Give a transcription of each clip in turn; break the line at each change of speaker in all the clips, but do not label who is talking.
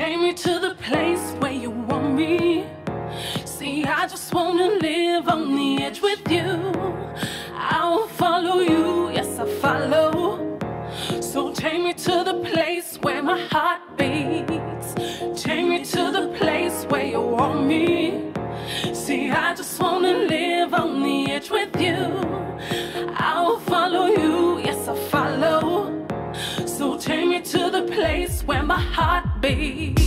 take me to the place where you want me. See, I just wanna live on the edge with you. I will follow you, yes I follow. So take me to the place where my heart beats. Take me to the place where you want me. See, I just wanna live on the edge with you. I will follow you, yes I follow. So take me to the place where my heart beats.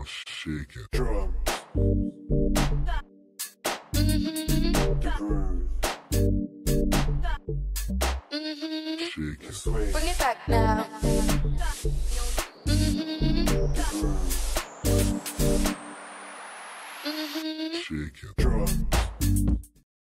shake it. Drums. Shake it. Swing.
Bring it back now.
Shake it. Drums.